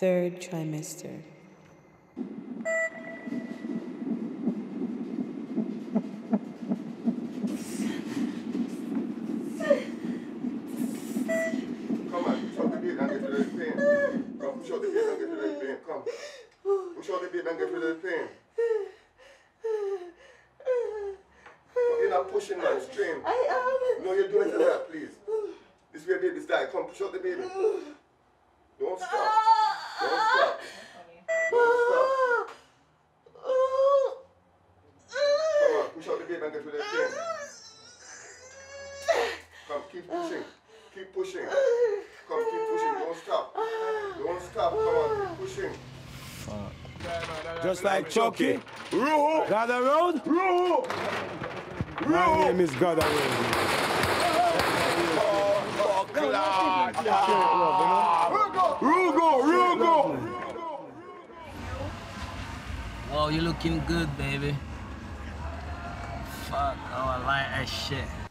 Third trimester. Come on, push out the bed and get rid of the pain. Come, push out the bed and get rid of the pain. Come. Push out the bed and get rid of the pain. You're not pushing, man. Strain. I am. No, you're doing it like that, please. This way baby's dying. Come, push out the baby. Don't stop. Don't stop. Don't stop. Come on, push out the baby and get rid of the pain. Come, keep pushing. Keep pushing. Come, keep pushing. Don't stop. Don't stop. Come on, keep pushing. Just like Chucky. God around? My name is God around. Rugo! Oh, you looking good, baby. Fuck, oh, I like that shit.